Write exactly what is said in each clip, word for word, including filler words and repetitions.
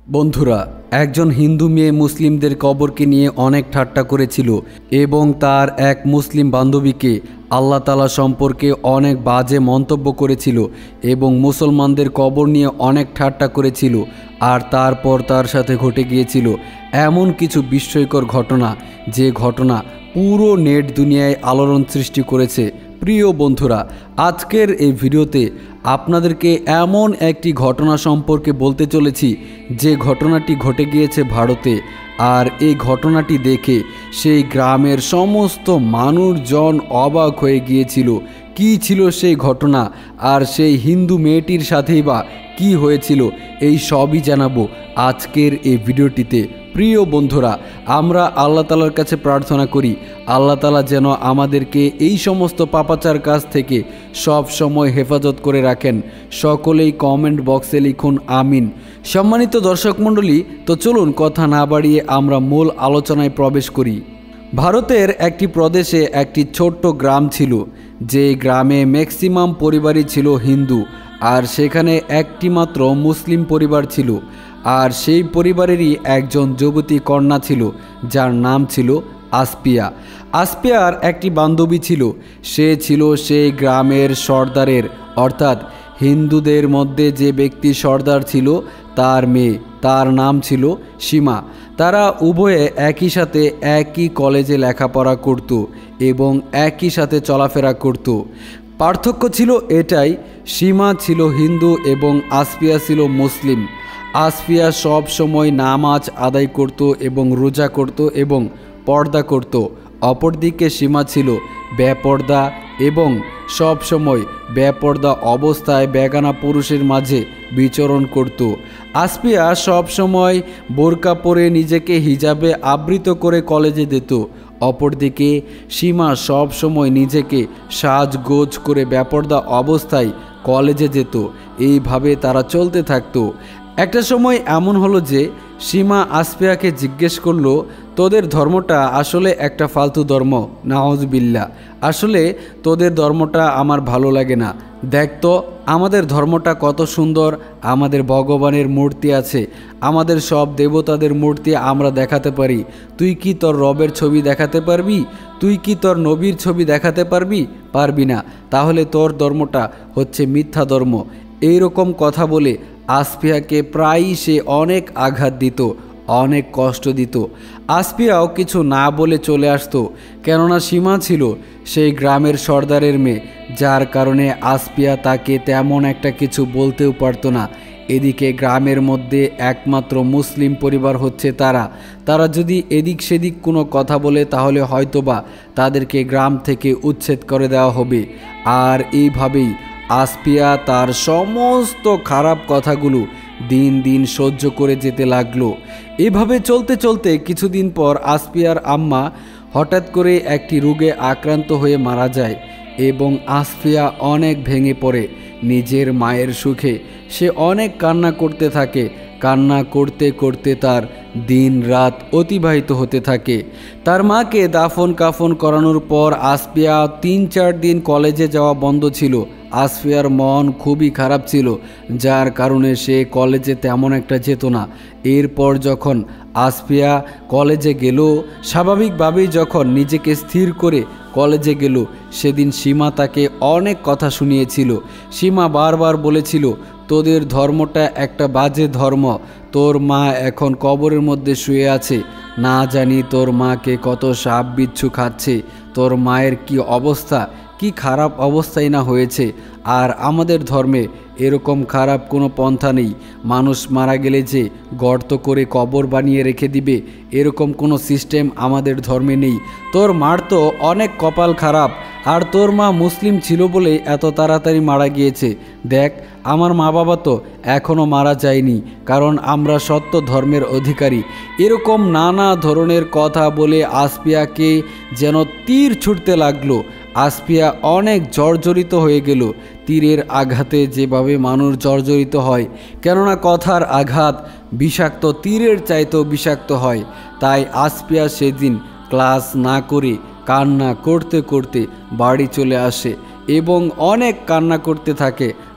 বন্ধুরা, একজন হিন্দু মেয়ে মুসলিমদের কবরকে নিয়ে অনেক ঠাট্টা করেছিল এবং তার এক মুসলিম বান্ধবীকে আল্লাহ তাআলা সম্পর্কে অনেক বাজে মন্তব্য করেছিল এবং মুসলমানদের কবর নিয়ে অনেক ঠাট্টা করেছিল। আর তারপর তার সাথে ঘটে গিয়েছিল এমন কিছু বিস্ময়কর ঘটনা, যে ঘটনা পুরো নেট দুনিয়ায় আলোড়ন সৃষ্টি করেছে। প্রিয় বন্ধুরা, আজকের এই ভিডিওতে আপনাদেরকে এমন একটি ঘটনা সম্পর্কে বলতে চলেছি যে ঘটনাটি ঘটে গিয়েছে ভারতে। আর এই ঘটনাটি দেখে সেই গ্রামের সমস্ত মানুষজন অবাক হয়ে গিয়েছিল। কী ছিল সেই ঘটনা, আর সেই হিন্দু মেয়েটির সাথেই বা কী হয়েছিল, এই সবই জানাবো আজকের এই ভিডিওটিতে। প্রিয় বন্ধুরা, আমরা আল্লাহ তাআলার কাছে প্রার্থনা করি আল্লাহ তাআলা যেন আমাদেরকে এই সমস্ত পাপাচার কাজ থেকে সব সময় হেফাজত করে রাখেন। সকলেই কমেন্ট বক্সে লিখুন আমিন। সম্মানিত দর্শক মণ্ডলী, তো চলুন কথা না বাড়িয়ে আমরা মূল আলোচনায় প্রবেশ করি। ভারতের একটি প্রদেশে একটি ছোট্ট গ্রাম ছিল, যে গ্রামে ম্যাক্সিমাম পরিবারই ছিল হিন্দু, আর সেখানে একটি মাত্র মুসলিম পরিবার ছিল। আর সেই পরিবারেরই একজন যুবতী কন্যা ছিল, যার নাম ছিল আসপিয়া। আসপিয়ার একটি বান্ধবী ছিল, সে ছিল সেই গ্রামের সর্দারের, অর্থাৎ হিন্দুদের মধ্যে যে ব্যক্তি সর্দার ছিল তার মেয়ে, তার নাম ছিল সীমা। তারা উভয়ে একই সাথে একই কলেজে লেখাপড়া করত এবং একই সাথে চলাফেরা করত। পার্থক্য ছিল এটাই, সীমা ছিল হিন্দু এবং আসপিয়া ছিল মুসলিম। আসপিয়া সব সময় নামাজ আদায় করত এবং রোজা করত এবং পর্দা করত। অপরদিকে সীমা ছিল বেপর্দা এবং সব সময় বেপর্দা অবস্থায় বেগানা পুরুষের মাঝে বিচরণ করত। আসপিয়া সব সময় বোরকা পরে নিজেকে হিজাবে আবৃত করে কলেজে যেত। অপরদিকে সীমা সব সময় নিজেকে সাজগোজ করে বেপর্দা অবস্থায় কলেজে যেত। এইভাবে তারা চলতে থাকতো। একটা সময় এমন হলো যে সীমা আসপিয়াকে জিজ্ঞেস করলো, তোদের ধর্মটা আসলে একটা ফালতু ধর্ম, নাউজুবিল্লাহ। আসলে তোদের ধর্মটা আমার ভালো লাগে না। দেখ তো আমাদের ধর্মটা কত সুন্দর, আমাদের ভগবানের মূর্তি আছে, আমাদের সব দেবতাদের মূর্তি আমরা দেখাতে পারি। তুই কি তোর রবের ছবি দেখাতে পারবি? তুই কি তোর নবীর ছবি দেখাতে পারবি? পারবি না। তাহলে তোর ধর্মটা হচ্ছে মিথ্যা ধর্ম। এইরকম কথা বলে আসপিয়াকে প্রায়ই সে অনেক আঘাত দিত, অনেক কষ্ট দিত। আসপিয়াও কিছু না বলে চলে আসতো, কেননা সীমা ছিল সেই গ্রামের সর্দারের মেয়ে, যার কারণে আসপিয়া তাকে তেমন একটা কিছু বলতেও পারতো না। এদিকে গ্রামের মধ্যে একমাত্র মুসলিম পরিবার হচ্ছে তারা। তারা যদি এদিক সেদিক কোনো কথা বলে তাহলে হয়তোবা তাদেরকে গ্রাম থেকে উচ্ছেদ করে দেওয়া হবে। আর এইভাবেই আসপিয়া তার সমস্ত খারাপ কথাগুলো দিন দিন সহ্য করে যেতে লাগলো। এভাবে চলতে চলতে কিছুদিন পর আসপিয়ার আম্মা হঠাৎ করে একটি রোগে আক্রান্ত হয়ে মারা যায় এবং আসপিয়া অনেক ভেঙে পড়ে। নিজের মায়ের সুখে সে অনেক কান্না করতে থাকে। কান্না করতে করতে তার দিন রাত অতিবাহিত হতে থাকে। তার মাকে দাফন কাফন করানোর পর আসপিয়া তিন চার দিন কলেজে যাওয়া বন্ধ ছিল। আসপিয়ার মন খুবই খারাপ ছিল, যার কারণে সে কলেজে তেমন একটা যেত না। এরপর যখন আসপিয়া কলেজে গেল, স্বাভাবিকভাবেই যখন নিজেকে স্থির করে কলেজে গেল, সেদিন সীমা তাকে অনেক কথা শুনিয়েছিল। সীমা বারবার বলেছিল, তোদের ধর্মটা একটা বাজে ধর্ম, তোর মা এখন কবরের মধ্যে শুয়ে আছে, না জানি তোর মাকে কত সাপ বিচ্ছু খাচ্ছে, তোর মায়ের কি অবস্থা, কি খারাপ অবস্থাই না হয়েছে। আর আমাদের ধর্মে এরকম খারাপ কোনো পন্থা নেই। মানুষ মারা গেলে যে গর্ত করে কবর বানিয়ে রেখে দিবে, এরকম কোনো সিস্টেম আমাদের ধর্মে নেই। তোর মার তো অনেক কপাল খারাপ, আর তোর মা মুসলিম ছিল বলে এত তাড়াতাড়ি মারা গিয়েছে। দেখ, আমার মা বাবা তো এখনও মারা যায়নি, কারণ আমরা সত্য ধর্মের অধিকারী। এরকম নানা ধরনের কথা বলে আসপিয়াকে যেন তীর ছুটতে লাগলো। আসপিয়া অনেক জর্জরিত হয়ে গেল। তীরের আঘাতে যেভাবে মানুষ জর্জরিত হয়, কেননা কথার আঘাত বিষাক্ত, তীরের চাইতেও বিষাক্ত হয়। তাই আসপিয়া সেদিন ক্লাস না করে কান্না করতে করতে বাড়ি চলে আসে এবং অনেক কান্না করতে থাকে।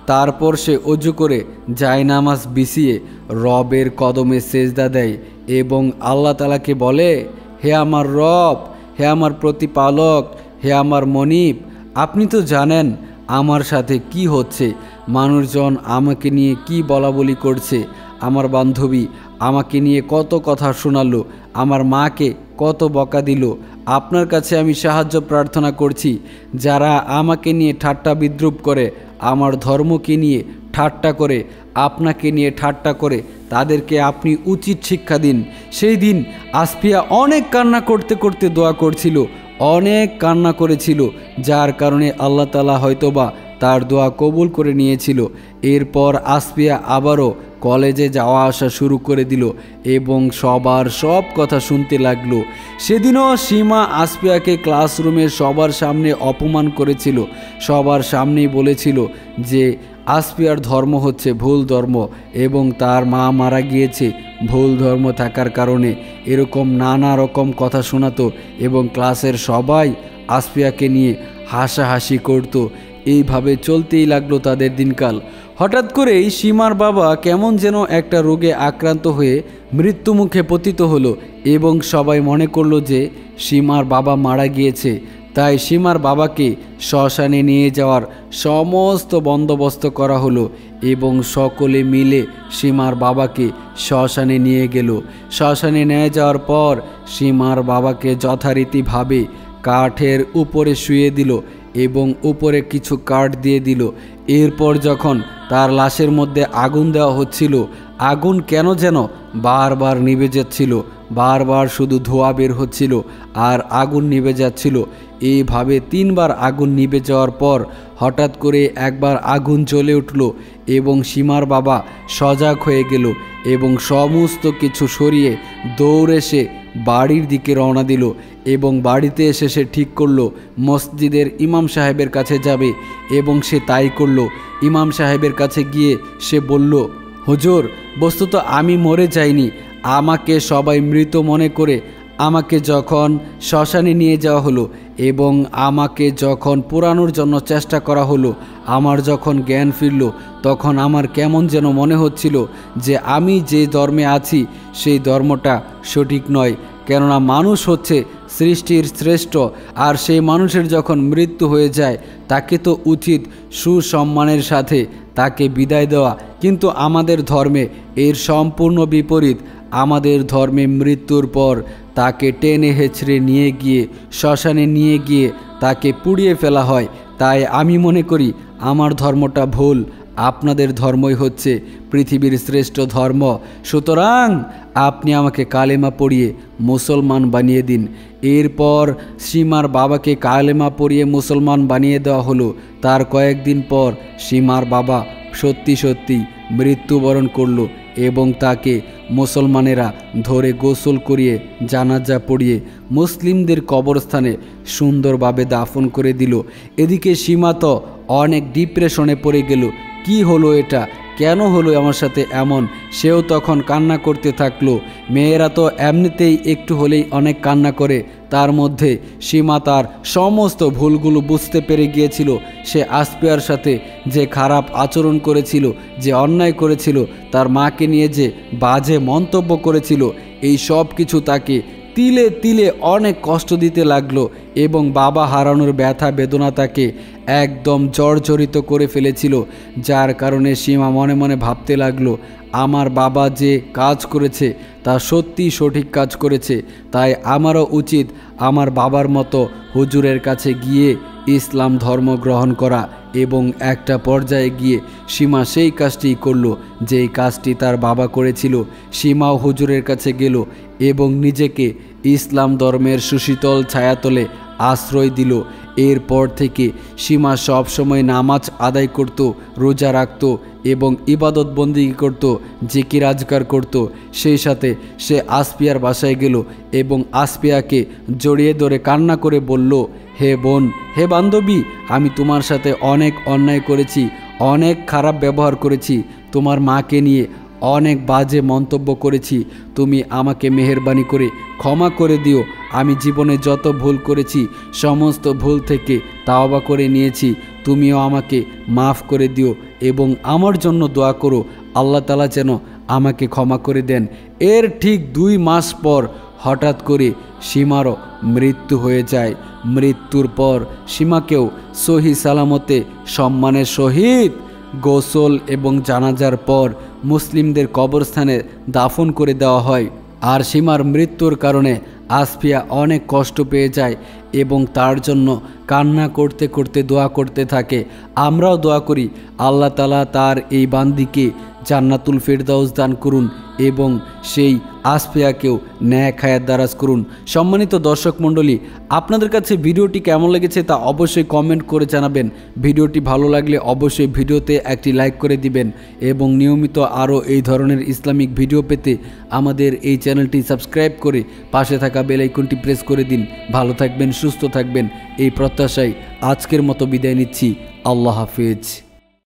তারপর সে অজু করে জায়নামাজ বিছিয়ে রবের কদমে সেজদা দেয় এবং আল্লাহ তাআলাকে বলে, হে আমার রব, হে আমার প্রতিপালক, হে আমার মনিব, আপনি তো জানেন আমার সাথে কি হচ্ছে, মানুষজন আমাকে নিয়ে কি বলাবলি করছে, আমার বান্ধবী আমাকে নিয়ে কত কথা শোনালো, আমার মাকে কত বকা দিল। আপনার কাছে আমি সাহায্য প্রার্থনা করছি। যারা আমাকে নিয়ে ঠাট্টা বিদ্রুপ করে, আমার ধর্মকে নিয়ে ঠাট্টা করে, আপনাকে নিয়ে ঠাট্টা করে, তাদেরকে আপনি উচিত শিক্ষা দিন। সেই দিন আসফিয়া অনেক কান্না করতে করতে দোয়া করছিল, অনেক কান্না করেছিল, যার কারণে আল্লাহ তাআলা হয়তোবা তার দোয়া কবুল করে নিয়েছিল। এরপর আসফিয়া আবারও কলেজে যাওয়া আসা শুরু করে দিল এবং সবার সব কথা শুনতে লাগলো। সেদিনও সীমা আসফিয়াকে ক্লাসরুমে সবার সামনে অপমান করেছিল, সবার সামনেই বলেছিল যে আসফিয়ার ধর্ম হচ্ছে ভুল ধর্ম এবং তার মা মারা গিয়েছে ভুল ধর্ম থাকার কারণে। এরকম নানা রকম কথা শোনাতো এবং ক্লাসের সবাই আসফিয়াকে নিয়ে হাসাহাসি করত। এইভাবে চলতেই লাগলো তাদের দিনকাল। হঠাৎ করেই সীমার বাবা কেমন যেন একটা রোগে আক্রান্ত হয়ে মৃত্যুমুখে পতিত হলো এবং সবাই মনে করলো যে সীমার বাবা মারা গিয়েছে। তাই সীমার বাবাকে শ্মশানে নিয়ে যাওয়ার সমস্ত বন্দোবস্ত করা হলো এবং সকলে মিলে সীমার বাবাকে শ্মশানে নিয়ে গেল। শ্মশানে নিয়ে যাওয়ার পর সীমার বাবাকে যথারীতিভাবে কাঠের উপরে শুয়ে দিল এবং উপরে কিছু কাঠ দিয়ে দিল। এরপর যখন তার লাশের মধ্যে আগুন দেওয়া হচ্ছিল, আগুন কেন যেন বারবার নিভে যাচ্ছিল, বারবার শুধু ধোঁয়া বের হচ্ছিল আর আগুন নিভে যাচ্ছিল। এইভাবে তিনবার আগুন নিভে যাওয়ার পর হঠাৎ করে একবার আগুন জ্বলে উঠল এবং সীমার বাবা সজাগ হয়ে গেল এবং সমস্ত কিছু সরিয়ে দৌড়ে সে বাড়ির দিকে রওনা দিল এবং বাড়িতে এসে সে ঠিক করলো মসজিদের ইমাম সাহেবের কাছে যাবে এবং সে তাই করলো। ইমাম সাহেবের কাছে গিয়ে সে বলল, হুজুর, বস্তুত আমি মরে যাইনি, আমাকে সবাই মৃত মনে করে আমাকে যখন শ্মশানে নিয়ে যাওয়া হলো এবং আমাকে যখন পোড়ানোর জন্য চেষ্টা করা হলো, আমার যখন জ্ঞান ফিরল তখন আমার কেমন যেন মনে হচ্ছিল যে আমি যে ধর্মে আছি সেই ধর্মটা সঠিক নয়। কেননা মানুষ হচ্ছে সৃষ্টির শ্রেষ্ঠ, আর সেই মানুষের যখন মৃত্যু হয়ে যায় তাকে তো উচিত সুসম্মানের সাথে তাকে বিদায় দেওয়া, কিন্তু আমাদের ধর্মে এর সম্পূর্ণ বিপরীত। আমাদের ধর্মে মৃত্যুর পর তাকে টেনে হেঁচড়ে নিয়ে গিয়ে শ্মশানে নিয়ে গিয়ে তাকে পুড়িয়ে ফেলা হয়। তাই আমি মনে করি আমার ধর্মটা ভুল, আপনাদের ধর্মই হচ্ছে পৃথিবীর শ্রেষ্ঠ ধর্ম। সুতরাং আপনি আমাকে কালেমা পড়িয়ে মুসলমান বানিয়ে দিন। এরপর সীমার বাবাকে কালেমা পড়িয়ে মুসলমান বানিয়ে দেওয়া হলো। তার কয়েকদিন পর সীমার বাবা সত্যি সত্যি মৃত্যুবরণ করলো এবং তাকে মুসলমানেরা ধরে গোসল করিয়ে জানাজা পড়িয়ে মুসলিমদের কবরস্থানে সুন্দরভাবে দাফন করে দিল। এদিকে সীমা তো অনেক ডিপ্রেশনে পড়ে গেল, কি হলো এটা, কেন হলো আমার সাথে এমন। সেও তখন কান্না করতে থাকলো। মেয়েরা তো এমনিতেই একটু হলেই অনেক কান্না করে, তার মধ্যে সীমা তার সমস্ত ভুলগুলো বুঝতে পেরে গিয়েছিল। সে আসফিয়ার সাথে যে খারাপ আচরণ করেছিল, যে অন্যায় করেছিল, তার মাকে নিয়ে যে বাজে মন্তব্য করেছিল, এই সব কিছু তাকে তিলে তিলে অনেক কষ্ট দিতে লাগলো এবং বাবা হারানোর ব্যথা বেদনা তাকে একদম জর্জরিত করে ফেলেছিল। যার কারণে সীমা মনে মনে ভাবতে লাগলো, আমার বাবা যে কাজ করেছে তা সত্যি সঠিক কাজ করেছে, তাই আমারও উচিত আমার বাবার মতো হুজুরের কাছে গিয়ে ইসলাম ধর্ম গ্রহণ করা। এবং একটা পর্যায়ে গিয়ে সীমা সেই কাজটি করল যেই কাজটি তার বাবা করেছিল। সীমাও হুজুরের কাছে গেল এবং নিজেকে ইসলাম ধর্মের সুশীতল ছায়াতলে আশ্রয় দিল। এরপর থেকে সীমা সব সময় নামাজ আদায় করত, রোজা রাখত এবং ইবাদত বন্দিগি করত, জিকির আজকার করত। সেই সাথে সে আসফিয়ার বাসায় গেল এবং আসফিয়াকে জড়িয়ে ধরে কান্না করে বলল, হে বোন, হে বান্ধবী, আমি তোমার সাথে অনেক অন্যায় করেছি, অনেক খারাপ ব্যবহার করেছি, তোমার মাকে নিয়ে অনেক বাজে মন্তব্য করেছি, তুমি আমাকে মেহেরবানি করে ক্ষমা করে দিও। আমি জীবনে যত ভুল করেছি সমস্ত ভুল থেকে তাওবা করে নিয়েছি, তুমিও আমাকে মাফ করে দিও। এবং আমার জন্য দোয়া করো, আল্লাহ তাআলা যেন আমাকে ক্ষমা করে দেন। এর ঠিক দুই মাস পর হঠাৎ করে সীমারও মৃত্যু হয়ে যায়। মৃত্যুর পর সীমাকেও সহি সালামতে সম্মানের সহিত গোসল এবং জানাজার পর মুসলিমদের কবরস্থানে দাফন করে দেওয়া হয়। আর সীমার মৃত্যুর কারণে আসফিয়া অনেক কষ্ট পেয়ে যায় এবং তার জন্য কান্না করতে করতে দোয়া করতে থাকে। আমরাও দোয়া করি আল্লাহ তাআলা তার এই বান্দিকে জান্নাতুল ফেরদাউস দান করুন এবং সেই আসফিয়াকেও ন্যাক হায়াত দারাজ করুন। সম্মানিত দর্শক মণ্ডলী, আপনাদের কাছে ভিডিওটি কেমন লেগেছে তা অবশ্যই কমেন্ট করে জানাবেন। ভিডিওটি ভালো লাগলে অবশ্যই ভিডিওতে একটি লাইক করে দিবেন এবং নিয়মিত আরও এই ধরনের ইসলামিক ভিডিও পেতে আমাদের এই চ্যানেলটি সাবস্ক্রাইব করে পাশে থাকা বেল আইকনটি প্রেস করে দিন। ভালো থাকবেন, সুস্থ থাকবেন এই প্রত্যাশায় আজকের মতো বিদায় নিচ্ছি। আল্লাহ হাফেজ।